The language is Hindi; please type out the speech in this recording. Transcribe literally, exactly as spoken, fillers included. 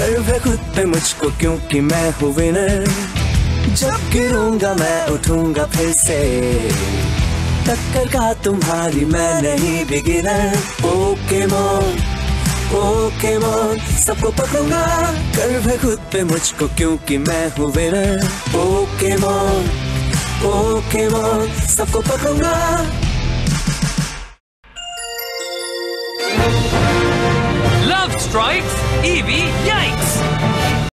गर्व है खुद पे मुझको क्योंकि मैं हूँ विनर। जब गिरूंगा मैं उठूंगा फिर से, टक्कर का तुम्हारी मैं नहीं बिगिनर। पोकेमॉन पोकेमॉन सबको पकड़ूंगा, गर्व है खुद पे मुझको क्योंकि मैं हूँ विनर। पोकेमॉन पोकेमॉन सबको पकड़ूंगा। Love strikes, Eevee yikes!